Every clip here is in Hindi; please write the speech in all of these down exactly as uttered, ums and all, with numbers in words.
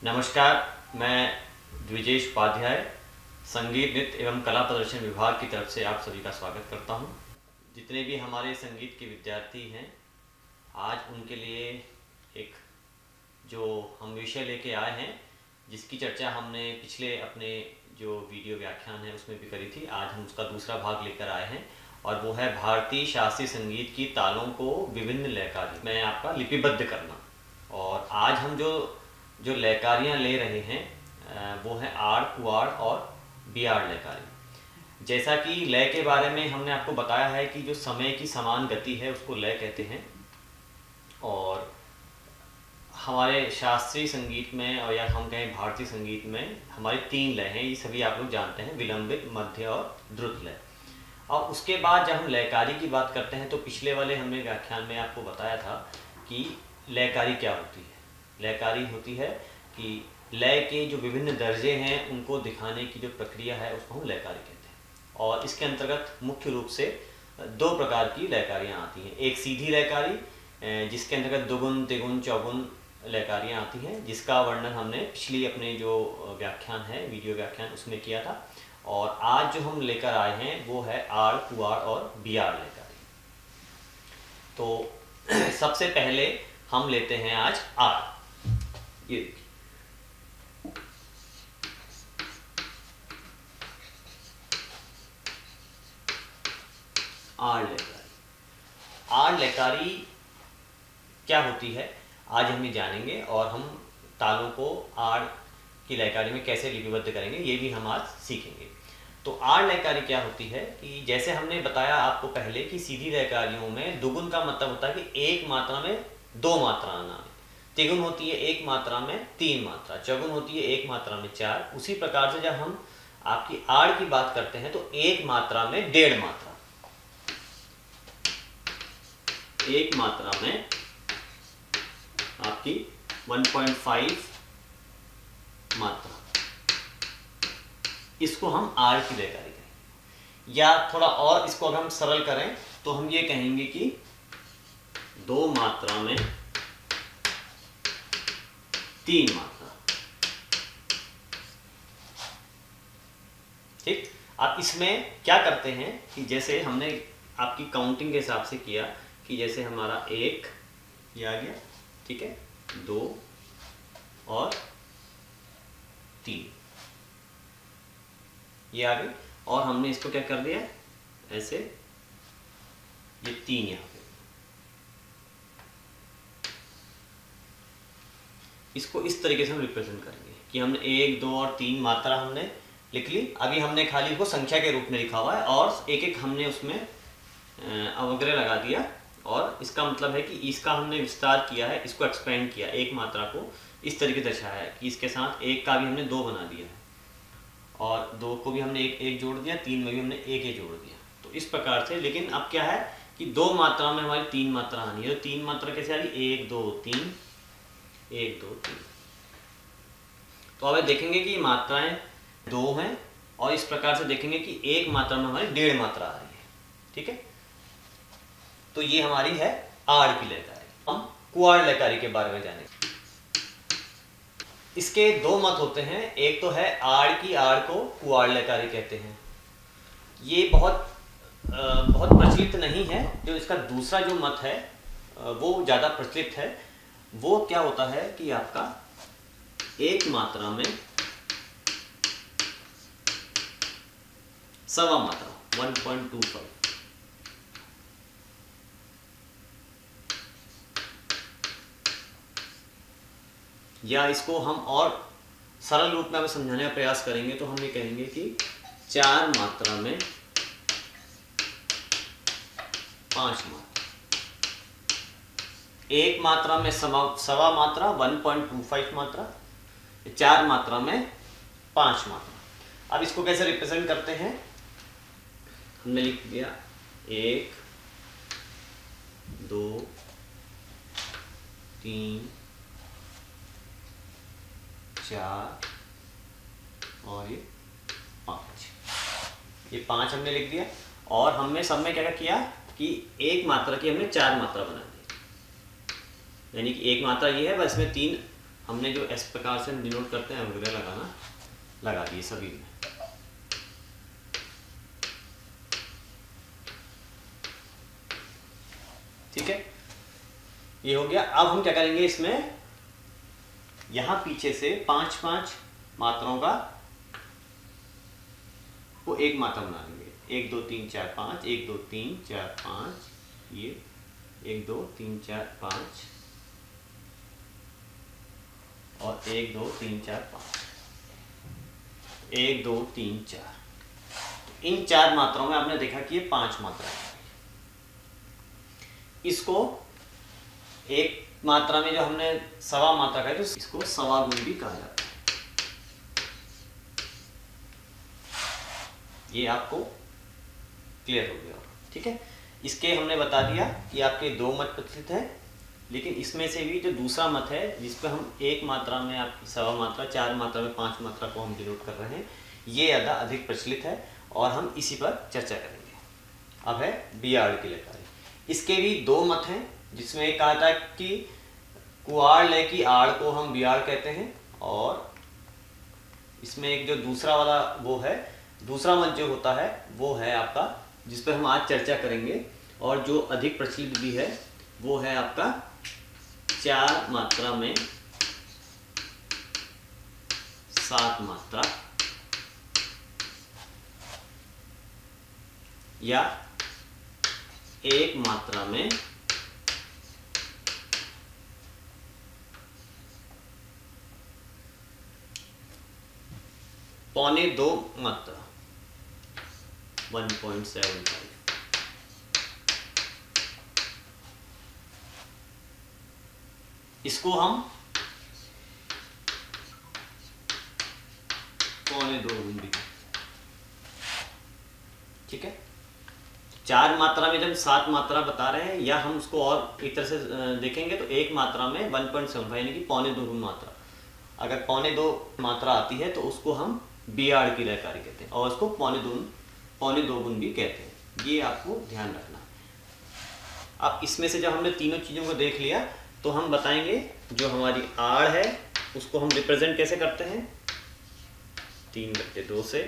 नमस्कार, मैं द्विजेश उपाध्याय संगीत नृत्य एवं कला प्रदर्शन विभाग की तरफ से आप सभी का स्वागत करता हूं। जितने भी हमारे संगीत के विद्यार्थी हैं, आज उनके लिए एक जो हम विषय लेके आए हैं, जिसकी चर्चा हमने पिछले अपने जो वीडियो व्याख्यान है उसमें भी करी थी। आज हम उसका दूसरा भाग लेकर आए हैं और वो है भारतीय शास्त्रीय संगीत की तालों को विभिन्न लयकारी में आपका लिपिबद्ध करना। और आज हम जो जो लयकारियाँ ले रहे हैं वो है आड़, कुआड़ और बियाड़ लयकारी। जैसा कि लय के बारे में हमने आपको बताया है कि जो समय की समान गति है उसको लय कहते हैं। और हमारे शास्त्रीय संगीत में और या हम कहें भारतीय संगीत में हमारे तीन लय हैं, ये सभी आप लोग जानते हैं, विलंबित, मध्य और द्रुत लय। और उसके बाद जब हम लयकारी की बात करते हैं तो पिछले वाले हमने व्याख्यान में आपको बताया था कि लयकारी क्या होती है। लयकारी होती है कि लय के जो विभिन्न दर्जे हैं उनको दिखाने की जो प्रक्रिया है उसको हम लयकारी कहते हैं। और इसके अंतर्गत मुख्य रूप से दो प्रकार की लयकारियाँ आती हैं। एक सीधी लयकारी जिसके अंतर्गत दोगुन, तिगुन, चौगुन लयकारियाँ आती हैं, जिसका वर्णन हमने पिछली अपने जो व्याख्यान है, वीडियो व्याख्यान, उसमें किया था। और आज जो हम लेकर आए हैं वो है आड़, कुआड़ और बियाड़ लयकारी। तो सबसे पहले हम लेते हैं आज आड़। ये देखिए, आड़ लयकारी। आड़ लयकारी क्या होती है आज हम ये जानेंगे, और हम तालों को आड़ की लयकारी में कैसे लिपिबद्ध करेंगे ये भी हम आज सीखेंगे। तो आड़ लयकारी क्या होती है कि जैसे हमने बताया आपको पहले कि सीधी लयकारियों में दुगुन का मतलब होता है कि एक मात्रा में दो मात्रा आना है, तिगुन होती है एक मात्रा में तीन मात्रा, चौगुन होती है एक मात्रा में चार। उसी प्रकार से जब हम आपकी आड़ की बात करते हैं तो एक मात्रा में डेढ़ मात्रा, एक मात्रा में आपकी वन पॉइंट फाइव मात्रा, इसको हम आड़ की लयकारी कहेंगे। या थोड़ा और इसको अगर हम सरल करें तो हम ये कहेंगे कि दो मात्रा में तीन मात्रा। ठीक, अब इसमें क्या करते हैं कि जैसे हमने आपकी काउंटिंग के हिसाब से किया कि जैसे हमारा एक ये आ गया, ठीक है, दो और तीन ये आ गई, और हमने इसको क्या कर दिया ऐसे, ये तीन यहाँ पे, इसको इस तरीके से हम रिप्रेजेंट करेंगे कि हमने एक, दो और तीन मात्रा हमने लिख ली। अभी हमने खाली इसको संख्या के रूप में लिखा हुआ है और एक एक हमने उसमें अवग्रह लगा दिया, और इसका मतलब है कि इसका हमने विस्तार किया है, इसको एक्सपेंड किया, एक मात्रा को इस तरीके से दर्शाया है कि इसके साथ एक का भी हमने दो बना दिया है, और दो को भी हमने एक एक जोड़ दिया, तीन में भी हमने एक एक जोड़ दिया। तो इस प्रकार से, लेकिन अब क्या है कि दो मात्रा में हमारी तीन मात्रा आनी है। तो तीन मात्रा कैसे आ रही, एक दो तीन, एक दो तीन। तो अब देखेंगे कि मात्राएं दो हैं, और इस प्रकार से देखेंगे कि एक मात्रा में हमारी डेढ़ मात्रा आ रही है। ठीक है, तो ये हमारी है आड़ की लयकारी। हम कुआड़ लयकारी के बारे में जानेंगे। इसके दो मत होते हैं, एक तो है आड़ की आड़ को कुआड़ लयकारी कहते हैं। ये बहुत आ, बहुत प्रचलित नहीं है। जो इसका दूसरा जो मत है वो ज़्यादा प्रचलित है। वो क्या होता है कि आपका एक मात्रा में सवा मात्रा, वन पॉइंट टू फाइव, या इसको हम और सरल रूप में हमें समझाने का प्रयास करेंगे तो हम ये कहेंगे कि चार मात्रा में पांच मात्रा, एक मात्रा में सवा मात्रा, वन पॉइंट टू फाइव मात्रा, चार मात्रा में पांच मात्रा। अब इसको कैसे रिप्रेजेंट करते हैं, हमने लिख दिया एक, दो, तीन, चार और ये पांच। ये पांच हमने लिख दिया, और हमने सब में क्या किया कि एक मात्रा की हमने चार मात्रा बना दी। यानी कि एक मात्रा ये है, बस इसमें तीन हमने जो इस प्रकार से डिनोट करते हैं वगैरह लगाना लगा दिए सभी में। ठीक है, ये हो गया। अब हम क्या करेंगे, इसमें यहां पीछे से पांच पांच मात्राओं का वो एक मात्रा बना लेंगे। एक दो तीन चार पाँच, एक दो तीन चार पाँच, ये एक दो तीन चार पाँच और एक दो तीन चार पाँच, एक दो तीन चार। इन चार मात्राओं में आपने देखा कि ये पांच मात्रा है। इसको एक मात्रा में जो हमने सवा मात्रा का है तो इसको सवा गुण भी कहा जाता है। ये आपको क्लियर हो गया, ठीक है। इसके हमने बता दिया कि आपके दो मत प्रचलित है, लेकिन इसमें से भी जो दूसरा मत है जिस पर हम एक मात्रा में आपकी सवा मात्रा, चार मात्रा में पांच मात्रा को हम डिनोट कर रहे हैं, ये ज़्यादा अधिक प्रचलित है और हम इसी पर चर्चा करेंगे। अब है बियाड़ की लकारी। इसके भी दो मत हैं, जिसमें एक कहा था कि कुआड़ लय की आड़ को हम बियाड़ कहते हैं, और इसमें एक जो दूसरा वाला वो है, दूसरा मत जो होता है वो है आपका, जिस पर हम आज चर्चा करेंगे और जो अधिक प्रचलित भी है, वो है आपका चार मात्रा में सात मात्रा, या एक मात्रा में पौने दो मात्रा, वन पॉइंट सेवन फाइव। इसको हम पौने दो गुण भी, ठीक है। चार मात्रा में जब सात मात्रा बता रहे हैं, या हम उसको और एक तरह से देखेंगे तो एक मात्रा में वन पॉइंट सेवन फाइव यानी कि पौने दो गुण मात्रा। अगर पौने दो मात्रा आती है तो उसको हम बियाड़ की लयकारी कहते हैं, और उसको पौने दो पौने दो गुण भी कहते हैं। ये आपको ध्यान रखना। अब इसमें से जब हमने तीनों चीज़ों को देख लिया तो हम बताएंगे जो हमारी आड़ है उसको हम रिप्रेजेंट कैसे करते हैं, तीन बट्टे दो से,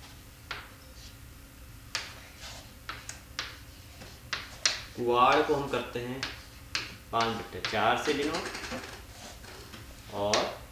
कुआड़ को हम करते हैं पाँच बट्टे चार से डिनोट, और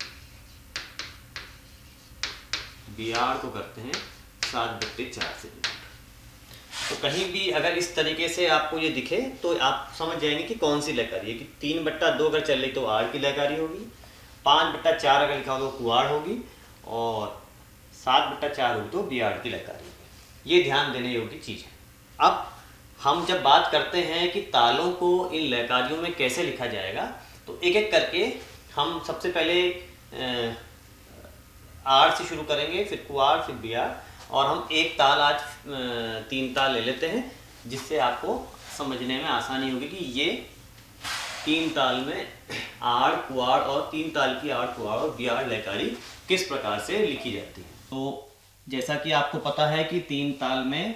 बियाड़ को करते हैं सात बट्टे चार से डिनोट। तो कहीं भी अगर इस तरीके से आपको ये दिखे तो आप समझ जाएंगे कि कौन सी लयकारी है, कि तीन बट्टा दो अगर चल रही तो आड़ की लयकारी होगी, पाँच बट्टा चार अगर लिखा हो तो कुआड़ होगी, और सात बट्टा चार होगी तो बियाड़ की लयकारी होगी। ये ध्यान देने योग्य चीज़ है। अब हम जब बात करते हैं कि तालों को इन लयकारियों में कैसे लिखा जाएगा, तो एक एक करके हम सबसे पहले आड़ से शुरू करेंगे, फिर कुआड़, फिर बियाड़, और हम एक ताल आज तीन ताल ले लेते हैं, जिससे आपको समझने में आसानी होगी कि ये तीन ताल में आड़, कुआड़ और तीन ताल की आड़, कुआड़ और बियाड़ लयकारी किस प्रकार से लिखी जाती है। तो जैसा कि आपको पता है कि तीन ताल में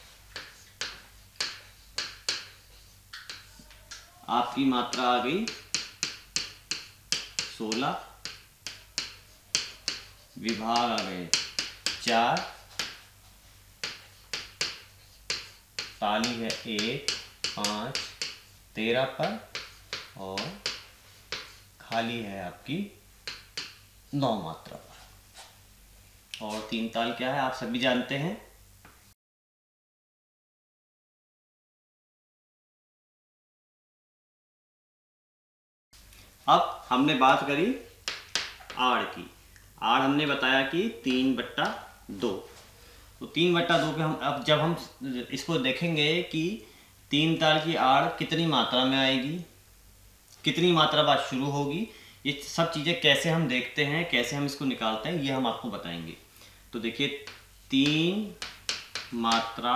आपकी मात्रा आ गई सोलह, विभाग आ गए चार, ताली है एक, पाँच, तेरह पर, और खाली है आपकी नौ मात्रा पर। और तीन ताल क्या है आप सभी जानते हैं, अब हमने बात करी आड़ की। आड़ हमने बताया कि तीन बट्टा दो, तो तीन बट्टा दो पे हम अब जब हम इसको देखेंगे कि तीन ताल की आड़ कितनी मात्रा में आएगी, कितनी मात्रा बाद शुरू होगी, ये सब चीज़ें कैसे हम देखते हैं, कैसे हम इसको निकालते हैं, ये हम आपको बताएंगे। तो देखिए, तीन मात्रा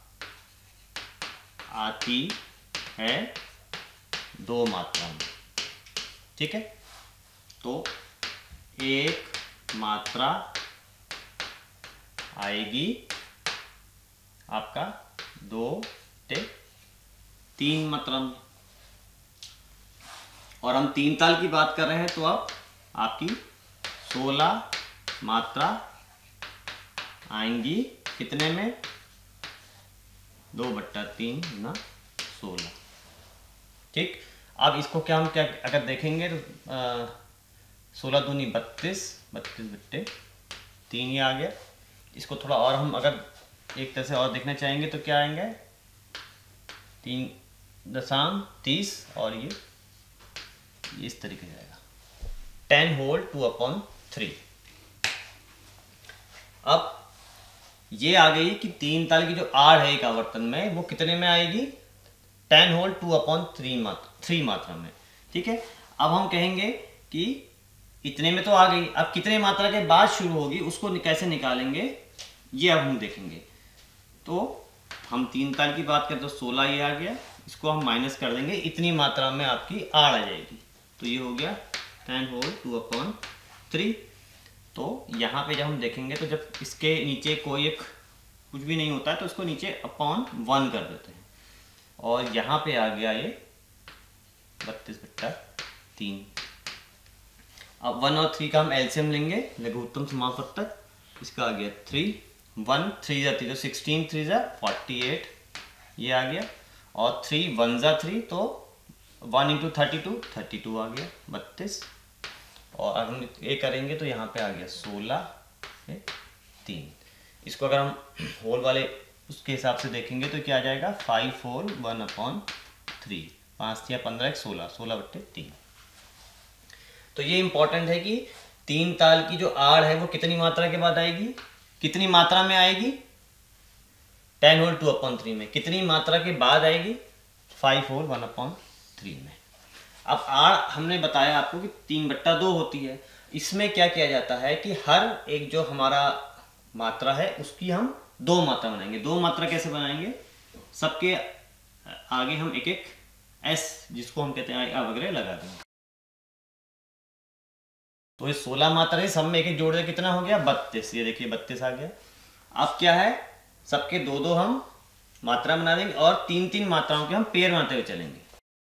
आती है दो मात्रा में, ठीक है। तो एक मात्रा आएगी आपका दो टे तीन मात्रा में, और हम तीन ताल की बात कर रहे हैं तो अब आपकी सोलह मात्रा आएंगी कितने में, दो बट्टा तीन गुना सोलह। ठीक, अब इसको क्या हम क्या अगर देखेंगे तो सोलह दूनी बत्तीस, बत्तीस बट्टे तीन ये आ गया। इसको थोड़ा और हम अगर एक तरह से और देखना चाहेंगे तो क्या आएंगे, तीन दशम तीस और ये, ये इस तरीके से आएगा, ten whole two upon three. अब ये आ गई कि तीन ताल की जो आड़ है एक आवर्तन में वो कितने में आएगी, ten whole two upon three मात्रा थ्री मात्रा में। ठीक है, अब हम कहेंगे कि इतने में तो आ गई, अब कितने मात्रा के बाद शुरू होगी उसको कैसे निकालेंगे ये अब हम देखेंगे। तो हम तीन ताल की बात करें तो सोलह ये आ गया, इसको हम माइनस कर देंगे, इतनी मात्रा में आपकी आड़ आ जाएगी। तो ये हो गया ten whole two upon three. तो यहाँ पे जब हम देखेंगे तो जब इसके नीचे कोई एक कुछ भी नहीं होता है तो इसको नीचे अपॉन वन कर देते हैं, और यहाँ पे आ गया ये बत्तीस बट्टा तीन। अब वन और थ्री का हम एलसीएम लेंगे, लघुत्तम समापवर्तक, इसका आ गया थ्री, वन थ्री जा थ्री तो सिक्सटीन, थ्री जा फोर्टी एट ये आ गया, और थ्री वन जा थ्री तो one into thirty two thirty two आ गया बत्तीस, और अगर हम ये करेंगे तो यहाँ पे आ गया सोलह तीन। इसको अगर हम होल वाले उसके हिसाब से देखेंगे तो क्या आ जाएगा, five whole one upon three, पाँच या पंद्रह एक सोलह, सोलह बट्टे तीन। तो ये इंपॉर्टेंट है कि तीन ताल की जो आड़ है वो कितनी मात्रा के बाद आएगी, कितनी मात्रा में आएगी, ten whole two upon three में, कितनी मात्रा के बाद आएगी, five whole one upon three में। अब आड़ हमने बताया आपको कि तीन बट्टा दो होती है, इसमें क्या किया जाता है कि हर एक जो हमारा मात्रा है उसकी हम दो मात्रा बनाएंगे। दो मात्रा कैसे बनाएंगे, सबके आगे हम एक एक एस जिसको हम कहते हैं वगैरह लगा देंगे। तो ये सोलह मात्रा है, सब में एक एक जोड़ दे कितना हो गया बत्तीस, ये देखिए बत्तीस आ गया। अब क्या है, सबके दो दो हम मात्रा बना देंगे और तीन तीन मात्राओं के हम पेयर बनाते हुए चलेंगे।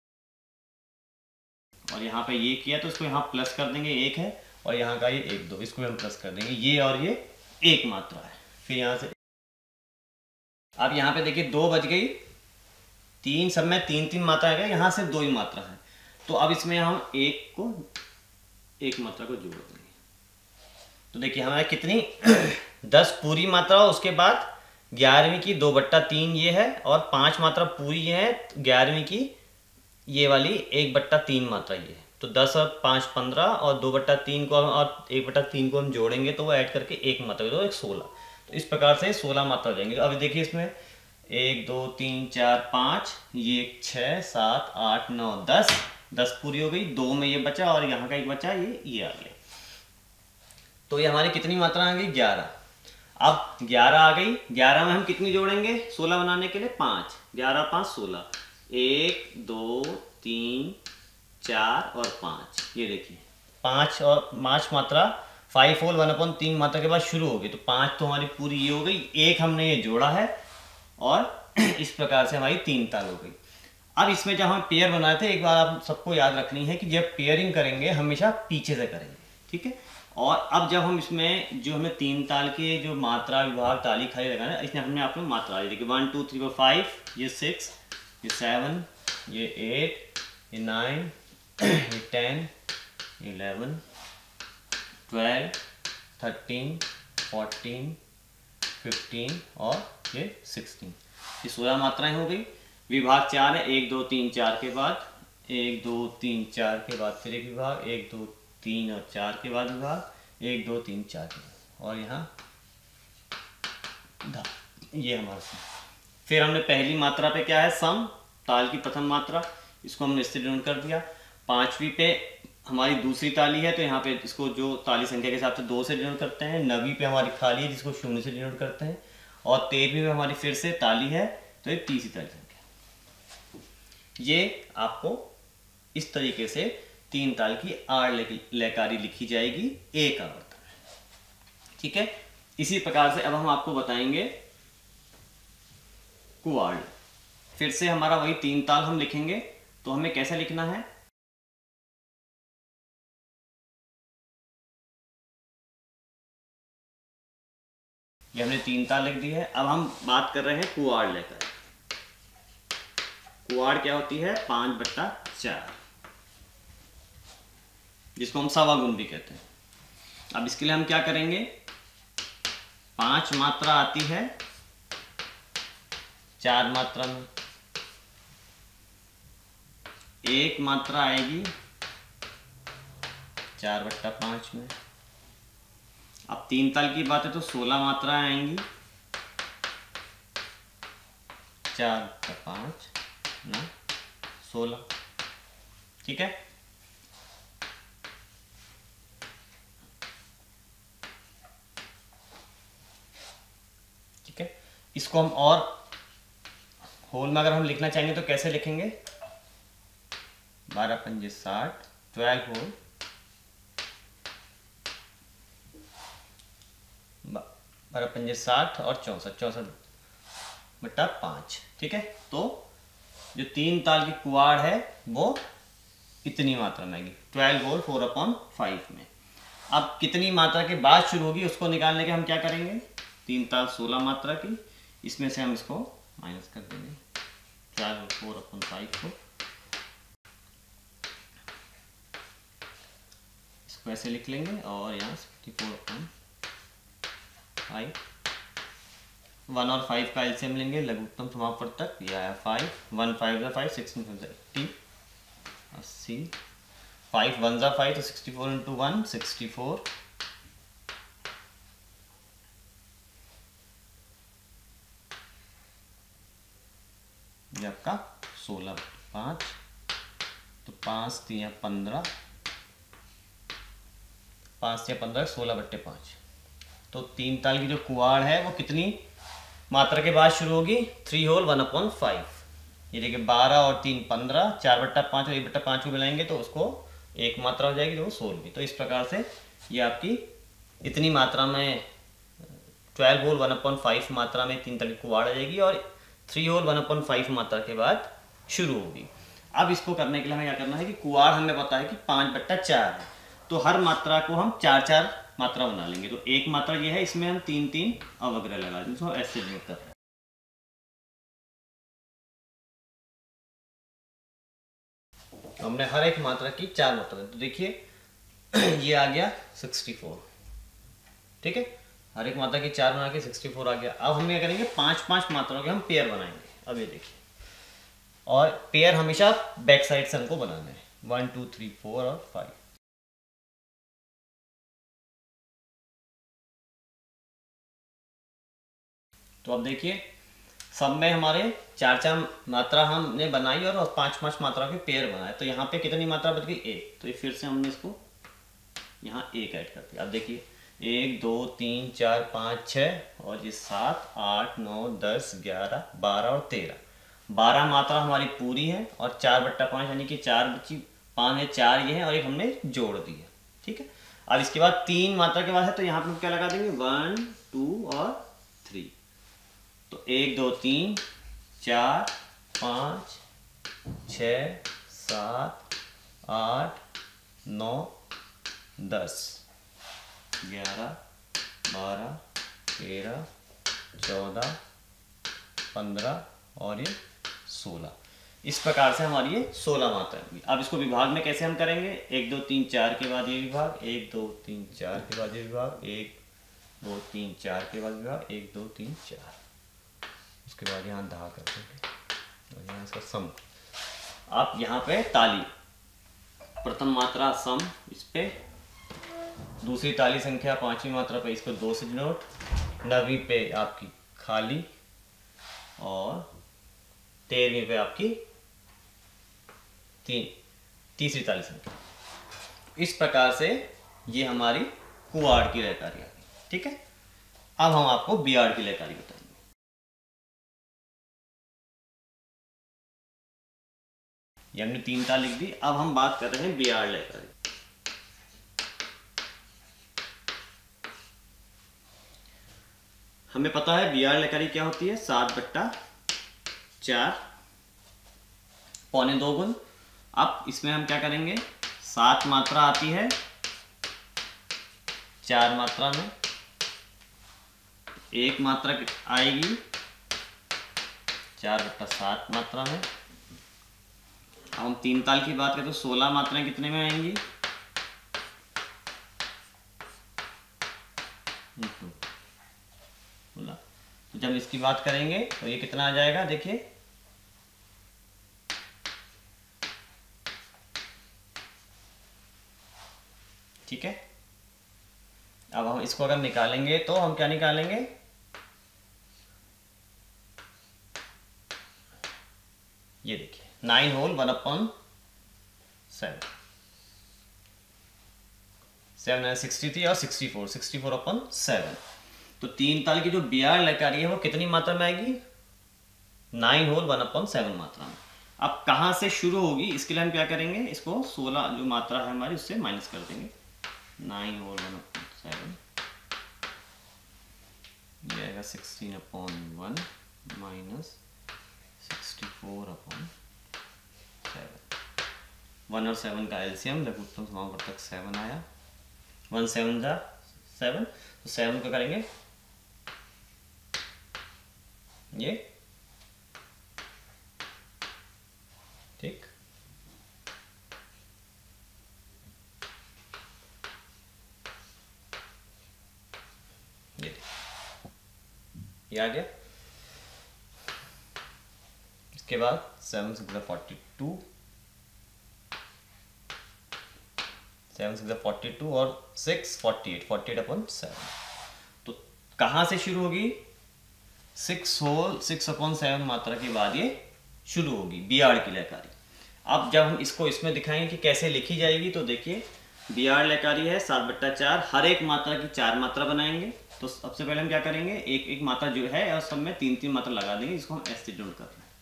और यहाँ पे ये किया तो इसको यहाँ प्लस कर देंगे, एक है, और यहाँ का ये एक दो, इसको हम प्लस कर देंगे, ये और ये एक मात्रा है। फिर यहाँ से अब यहाँ पे देखिए दो बज गई, तीन सब में तीन तीन मात्रा आ गया, यहाँ से दो ही मात्रा है, तो अब इसमें हम एक को एक मात्रा को जोड़ देंगे। तो देखिए हमारे कितनी दस पूरी मात्रा, उसके बाद ग्यारहवीं की दो बट्टा तीन ये है, और पांच मात्रा पूरी ये है, ग्यारहवीं की ये वाली एक बट्टा तीन मात्रा ये है। तो दस और पाँच पंद्रह, और दो बट्टा तीन को हम और एक बट्टा तीन को हम जोड़ेंगे तो वो ऐड करके एक मात्रा तो एक सोलह। तो इस प्रकार से सोलह मात्रा हो जाएंगे। अभी देखिए इसमें एक दो तीन चार पाँच, ये छः सात आठ नौ दस, दस पूरी हो गई, दो में ये बचा और यहाँ का एक बचा, ये ये आ गया। तो ये हमारी कितनी मात्रा आ गई, ग्यारह। अब ग्यारह आ गई, ग्यारह में हम कितनी जोड़ेंगे सोलह बनाने के लिए, पाँच, ग्यारह पाँच सोलह, एक दो तीन चार और पाँच, ये देखिए पाँच और पाँच मात्रा फाइव होल वन अपॉन तीन मात्रा के बाद शुरू हो गई। तो पाँच तो हमारी पूरी ये हो गई, एक हमने ये जोड़ा है, और इस प्रकार से हमारी तीन ताल हो गई। अब इसमें जब हम पेयर बनाए थे, एक बार आप सबको याद रखनी है कि जब पेयरिंग करेंगे हमेशा पीछे से करेंगे, ठीक है। और अब जब हम इसमें जो हमें तीन ताल के जो मात्रा विभाग ताली खाली लगाना है, इसमें हमने आपको मात्रा देखिए one two three four five, ये सिक्स, ये सेवन, ये एट, ये नाइन, ये ten, eleven, twelve, thirteen, fourteen, fifteen और ये सिक्सटीन, ये सोलह मात्राएं हो गई। विभाग चार है, एक दो तीन चार के बाद, एक दो तीन चार के बाद फिर एक विभाग, एक दो तीन और चार के बाद विभाग, एक दो तीन चार के बाद, और यहाँ ये हमारा सम। फिर हमने पहली मात्रा पे क्या है, सम, ताल की प्रथम मात्रा, इसको हमने इससे डिनोट कर दिया। पांचवी पे हमारी दूसरी ताली है, तो यहाँ पे इसको जो ताली संख्या के हिसाब से दो से डिनोट करते हैं। नवीं पे हमारी खाली है, जिसको शून्य से डिनोट करते हैं। और तेरहवीं में हमारी फिर से ताली है, तो ये तीसरी ताली संख्या। ये आपको इस तरीके से तीन ताल की आड़ लयकारी लिखी जाएगी एक आवर्तन, ठीक है। इसी प्रकार से अब हम आपको बताएंगे कुआड़। फिर से हमारा वही तीन ताल हम लिखेंगे, तो हमें कैसे लिखना है, ये हमने तीन ताल लिख दी है। अब हम बात कर रहे हैं कुआड़ लेकर। कुआड़ क्या होती है? पाँच बट्टा चार, जिसको हम सवा गुण भी कहते हैं। अब इसके लिए हम क्या करेंगे? पांच मात्रा आती है चार मात्रा में, एक मात्रा आएगी चार बट्टा पांच में। अब तीन ताल की बात है तो सोलह मात्राएं आएंगी चार बट्टा पांच ना सोलह। ठीक है, ठीक है। इसको हम और होल में अगर हम लिखना चाहेंगे तो कैसे लिखेंगे? बारह पंजे साठ, ट्वेल्व होल, बारह पंजे साठ और चौसठ, चौसठ बट्टा पाँच। ठीक है, तो जो तीन ताल की कुआड़ है वो इतनी मात्रा में आएगी, twelve whole four upon five में। अब कितनी मात्रा के बाद शुरू होगी उसको निकालने के हम क्या करेंगे? तीन ताल सोलह मात्रा की, इसमें से हम इसको माइनस कर देंगे, ट्वेल्व फोर अपॉन फाइव को इसको ऐसे लिख लेंगे और यहाँ sixty four upon five, one और फाइव का एलसीएम लेंगे लघुत्तम समापवर्तक, यह है फाइव, वन फाइव जा फाइव, सिक्सटीन फाइव जा एट्टी, अस्सी, फाइव वन जा फाइव तो sixty four into one sixty four, ये आपका सोलह पाँच, तो पाँच दिया पंद्रह, पाँच या पंद्रह सोलह बट्टे पाँच। तो तीन ताल की जो कुआड़ है वो कितनी मात्रा के बाद शुरू होगी? Three whole one upon five. ये देखिए बारह और तीन पंद्रह, चार बट्टा पाँच और एक बट्टा पाँच को मिलाएंगे तो उसको एक मात्रा हो जाएगी, जो सोलहवीं। तो इस प्रकार से ये आपकी इतनी मात्रा में twelve whole one upon five मात्रा में तीन ताल की कुआड़ आ जाएगी और three whole one upon five मात्रा के बाद शुरू होगी। अब इसको करने के लिए हमें क्या करना है कि कुआड़ हमें पता है कि पाँच बट्टा चार है, तो हर मात्रा को हम चार चार मात्रा बना लेंगे। तो एक मात्रा ये है, इसमें हम तीन तीन अवग्रह लगा देंगे, इसको ऐसे डिनोट कर रहे हैं। तो हमने हर एक मात्रा की चार मात्रा, तो देखिए ये आ गया सिक्सटी फोर। ठीक है, हर एक मात्रा की चार बना के सिक्सटी फोर आ गया। अब हम क्या करेंगे? पांच पांच मात्राओं के हम पेयर बनाएंगे। अब ये देखिए, और पेयर हमेशा बैक साइड से हमको बनाना है, वन टू थ्री फोर और फाइव। तो अब देखिए सब में हमारे चार चार मात्रा हमने बनाई और पांच पांच मात्रा के पेयर बनाए। तो यहाँ पे कितनी मात्रा बच गई? एक। तो ये फिर से हमने इसको यहाँ एक ऐड कर दिया। अब देखिए एक दो तीन चार पाँच छः और ये सात आठ नौ दस ग्यारह बारह और तेरह, बारह मात्रा हमारी पूरी है और चार बट्टा पाँच यानी कि चार बची, पाँच है चार ये है और एक हमने जोड़ दिया। ठीक है, अब इसके बाद तीन मात्रा के बाद है तो यहाँ पे क्या लगा देंगे? वन टू और थ्री। तो एक दो तीन चार पाँच छ सात आठ नौ दस ग्यारह बारह तेरह चौदह पंद्रह और ये सोलह। इस प्रकार से हमारी ये सोलह मात्राएं होंगी। अब इसको विभाग में कैसे हम करेंगे? एक दो तीन चार के बाद ये विभाग, एक दो तीन चार के बाद ये विभाग, एक दो तीन चार के बाद विभाग, एक दो तीन चार, उसके बाद यहाँ धा कर देंगे और यहाँ इसका सम। आप यहाँ पे ताली, प्रथम मात्रा सम इस पे, दूसरी ताली संख्या पांचवी मात्रा पे इसको दो से डिनोट, नवीं पे आपकी खाली और तेरहवीं पे आपकी तीन तीसरी ताली संख्या। इस प्रकार से ये हमारी कुआड़ की लयकारी आ गई। ठीक है, अब हम आपको बियाड़ की लयकारी बताएंगे। ये हमने तीन ताल लिख दी। अब हम बात कर रहे हैं बियाड़ लयकारी। हमें पता है बियाड़ लयकारी क्या होती है? सात बट्टा चार पौने दो गुण। अब इसमें हम क्या करेंगे? सात मात्रा आती है चार मात्रा में, एक मात्रा आएगी चार बट्टा सात मात्रा में। अब हम तीन ताल की बात करें तो सोलह मात्राएं कितने में आएंगी? सोलह। तो जब इसकी बात करेंगे तो ये कितना आ जाएगा, देखिए ठीक है। अब हम इसको अगर निकालेंगे तो हम क्या निकालेंगे, ये देखिए nine whole one upon seven, seven है सिक्सटी थ्री और sixty four, sixty four upon seven. तो तीन ताल की जो बी आर लकारी है वो कितनी मात्रा में आएगी? Nine whole one upon seven मात्रा में। अब कहाँ से शुरू होगी इसके लिए हम क्या करेंगे, इसको सोलह जो मात्रा है हमारी उससे माइनस कर देंगे। Nine whole one upon seven ये आएगा sixteen upon one minus sixty four upon seven. One और सेवन का एलसीएम लघुत्तम समावर्तक सेवन आया, वन सेवन जा सेवन, तो सेवन का करेंगे ये ठीक। ये ये आ गया। इसके बाद seven six forty two, seven six forty two और six forty eight, forty eight upon seven. तो कहाँ से शुरू होगी? Six whole six upon seven मात्रा के बाद ये शुरू होगी बी आर की लयकारी। अब जब हम इसको इसमें दिखाएंगे कि कैसे लिखी जाएगी, तो देखिए बी आर लयकारी है सात बट्टा चार, हर एक मात्रा की चार मात्रा बनाएंगे। तो सबसे पहले हम क्या करेंगे, एक एक मात्रा जो है और सब में तीन तीन मात्रा लगा देंगे, इसको हम एस से डिनोट कर रहे हैं।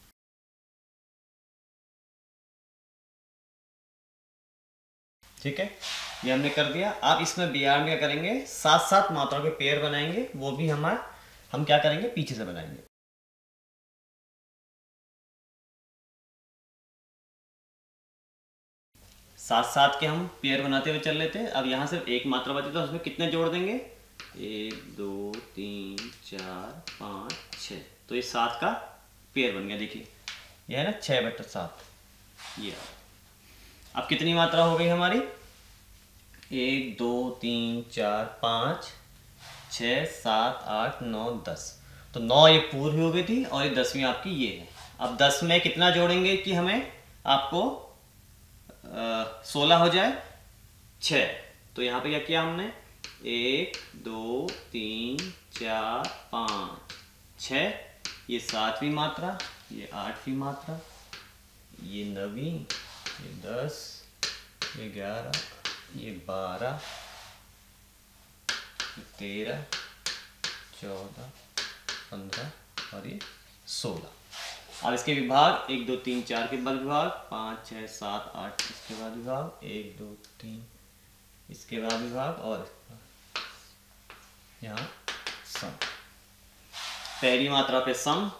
ठीक है, ये हमने कर दिया। अब इसमें बी आर में क्या करेंगे, सात सात मात्राओं के पेयर बनाएंगे, वो भी हमारा हम क्या करेंगे पीछे से बनाएंगे। सात सात के हम पेयर बनाते हुए चल रहे थे। अब यहाँ सिर्फ एक मात्रा बची तो उसमें कितने जोड़ देंगे, एक दो तीन चार पाँच छः, तो ये सात का पेयर बन गया। देखिए ये है ना छः बट्टा सात ये। अब कितनी मात्रा हो गई हमारी, एक दो तीन चार पाँच छः सात आठ नौ दस, तो नौ ये पूर्व हो गई थी और ये दसवीं आपकी ये है। अब दस में कितना जोड़ेंगे कि हमें आपको सोलह हो जाए, छः। तो यहाँ पे क्या किया हमने, एक दो तीन चार पाँच छः, ये सातवीं मात्रा, ये आठवीं मात्रा, ये नवीं, ये दस, ये ग्यारह, ये बारह, ये तेरह, चौदह, पंद्रह और ये सोलह। अब इसके विभाग एक दो तीन चार के बाद विभाग, पाँच छः सात आठ इसके बाद विभाग, एक दो तीन इसके बाद विभाग, और यहाँ सम। पहली मात्रा पे सम,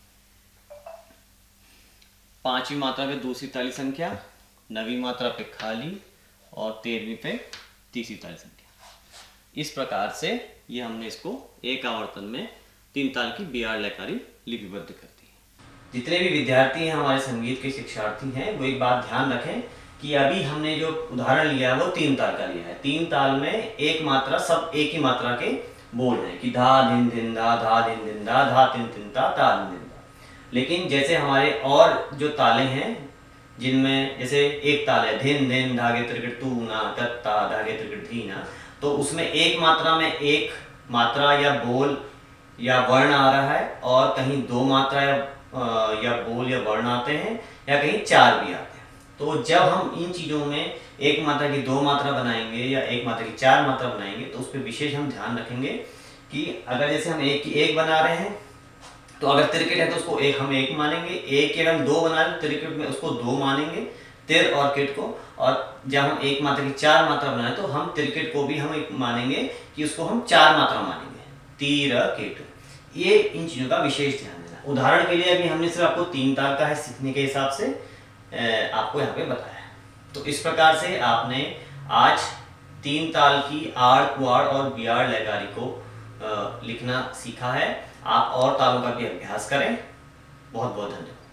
पांचवी मात्रा पे दूसरी ताली संख्या, नवीं मात्रा पे खाली और तेरहवीं पे तीसरी ताली संख्या। इस प्रकार से ये हमने इसको एक आवर्तन में तीन ताल की बी आर लयकारी लिपिबद्ध कर दी। जितने भी विद्यार्थी हैं हमारे संगीत के शिक्षार्थी हैं, वो एक बात ध्यान रखें कि अभी हमने जो उदाहरण लिया है वो तीन ताल का लिया है। तीन ताल में एक मात्रा सब एक ही मात्रा के बोल हैं कि धा धिन धिन धा, धा धिन धिन धा, धा तिन तिन ता, ता धिन धिन धा। लेकिन जैसे हमारे और जो ताले हैं जिनमें जैसे एक ताल है धिन धिन धागे त्रिकट तू ना तत्ता धागे त्रिकट धी ना, तो उसमें एक मात्रा में एक मात्रा या बोल या वर्ण आ रहा है और कहीं दो मात्रा या, या बोल या वर्ण आते हैं या कहीं चार भी आते हैं। तो जब हम इन चीज़ों में एक मात्रा की दो मात्रा बनाएंगे या एक मात्रा की चार मात्रा बनाएंगे तो उस पर विशेष हम ध्यान रखेंगे कि अगर जैसे हम एक की एक बना रहे हैं तो अगर त्रिकट है तो उसको एक हम एक मानेंगे, एक के अगर हम दो बना रहे त्रिकट में उसको दो मानेंगे तिर और किट को, और जब हम एक मात्रा की चार मात्रा बनाए तो हम त्रिकट को भी हम एक मानेंगे कि उसको हम चार मात्रा मानेंगे, तीर किट। ये इन चीज़ों का विशेष ध्यान देना। उदाहरण के लिए अभी हमने सिर्फ आपको तीन ताल का है सीखने के हिसाब से आपको यहाँ पे बताया। तो इस प्रकार से आपने आज तीन ताल की आड़ कुआड़ और बियाड़ लयकारी को लिखना सीखा है। आप और तालों का भी अभ्यास करें। बहुत बहुत धन्यवाद।